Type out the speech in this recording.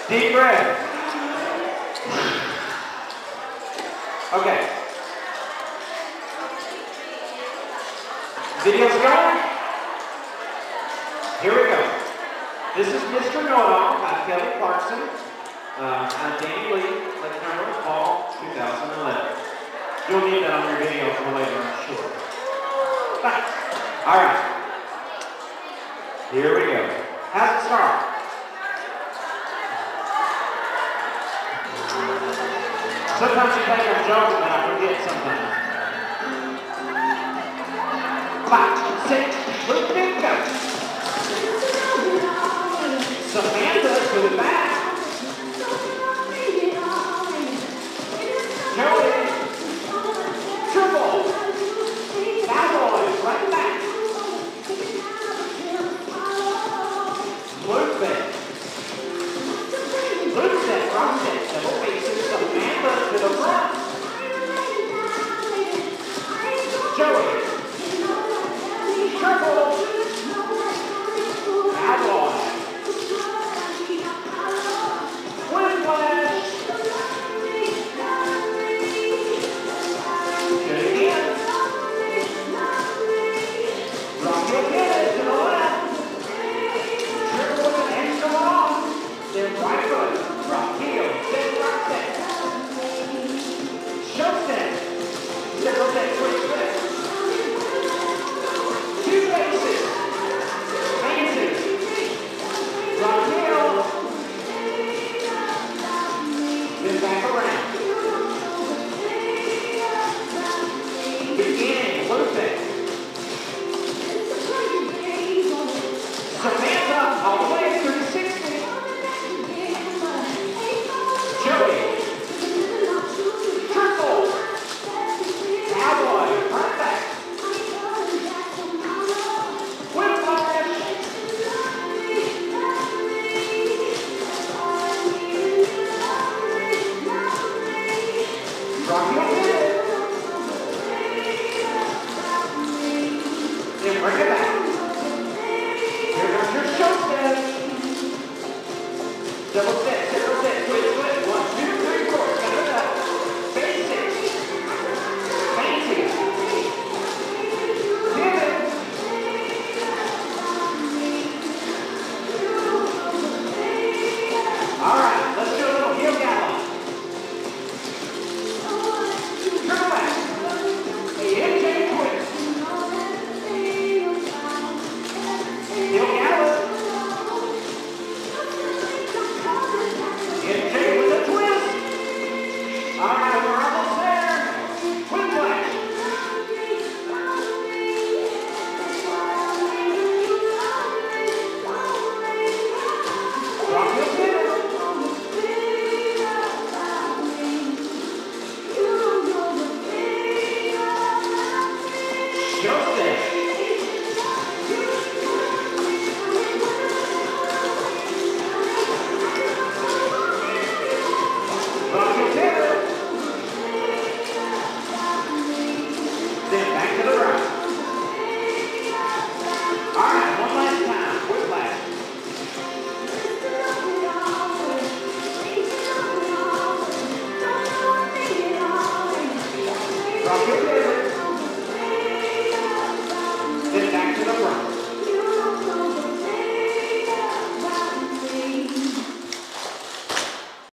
Deep breath. Okay. Video's going. Here we go. This is Mr. Know-It-All by Kelly Clarkson. I'm Danny Lee, Lake Cumberland, fall 2011. You'll need that on your video for later, I'm sure. Thanks. All right. Here we go. How's it start? Sometimes you think I'm joking, but I forget sometimes. 5, 6, loop and go. Samantha to the back. Joey. Triple. Cowboys, right back. Loop it. Loop it, rock it, double faces. Samantha to the front. Joey. Triple. Cowboy. Whiplash. Do it again. Rock your head to the left. Triple with an extra long. Then right foot. Rock heel. Then rock step. Show step. Triple step. Switch step. Two faces. Faces. Rock heel. Then back around. Beginning. Loop it. Samantha all the way 360. Joey. Triple. Cowboy. Right back. Whiplash. Rock your head. Then bring it back. Here comes your show step. Double step.